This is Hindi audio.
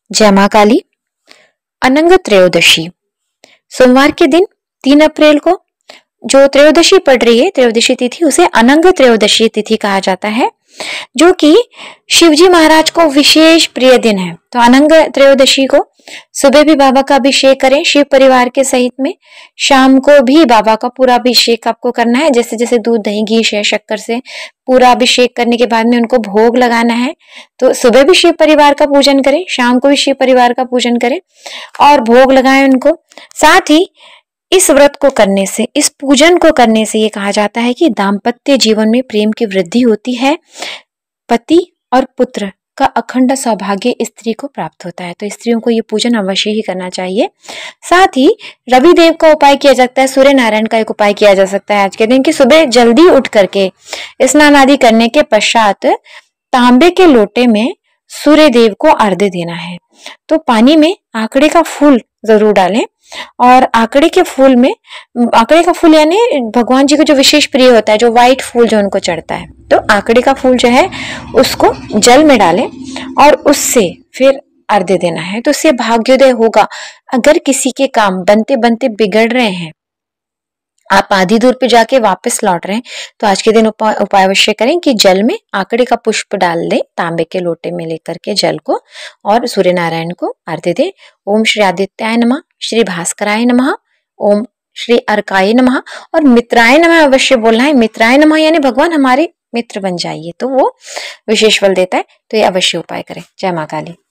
जय मां काली। अनंग त्रयोदशी सोमवार के दिन 3 अप्रैल को जो त्रयोदशी पड़ रही है, त्रयोदशी तिथि, उसे अनंग त्रयोदशी तिथि कहा जाता है, जो कि शिवजी महाराज को विशेष प्रिय दिन है। तो अनंग त्रयोदशी को सुबह भी बाबा का अभिषेक करें शिव परिवार के सहित में, शाम को भी बाबा का पूरा अभिषेक आपको करना है। जैसे जैसे दूध, दही, घी, शहद, शक्कर से पूरा अभिषेक करने के बाद में उनको भोग लगाना है। तो सुबह भी शिव परिवार का पूजन करें, शाम को भी शिव परिवार का पूजन करें और भोग लगाएं उनको। साथ ही इस व्रत को करने से, इस पूजन को करने से ये कहा जाता है कि दाम्पत्य जीवन में प्रेम की वृद्धि होती है, पति और पुत्र का अखंड सौभाग्य स्त्री को प्राप्त होता है। तो स्त्रियों को ये पूजन अवश्य ही करना चाहिए। साथ ही रविदेव का उपाय किया जाता है, सूर्य नारायण का एक उपाय किया जा सकता है आज के दिन, कि सुबह जल्दी उठ करके स्नान आदि करने के पश्चात तांबे के लोटे में सूर्य देव को अर्घ्य देना है। तो पानी में आंकड़े का फूल जरूर डालें, और आंकड़े के फूल में, आंकड़े का फूल यानी भगवान जी को जो विशेष प्रिय होता है, जो व्हाइट फूल जो उनको चढ़ता है, तो आंकड़े का फूल जो है उसको जल में डालें और उससे फिर अर्घ्य देना है। तो उससे भाग्योदय होगा। अगर किसी के काम बनते बनते बिगड़ रहे हैं, आप आधी दूर पे जाके वापस लौट रहे हैं, तो आज के दिन उपाय अवश्य करें कि जल में आंकड़े का पुष्प डाल दें, तांबे के लोटे में लेकर के जल को, और सूर्य नारायण को अर्घ्य दें। ओम श्री आदित्याय नमः, श्री भास्कराय नमः, ओम श्री अर्काय नमः, और मित्राय नमः अवश्य बोलना है। मित्राय नमः यानी भगवान हमारे मित्र बन जाइए, तो वो विशेष फल देता है। तो ये अवश्य उपाय करें। जय मां काली।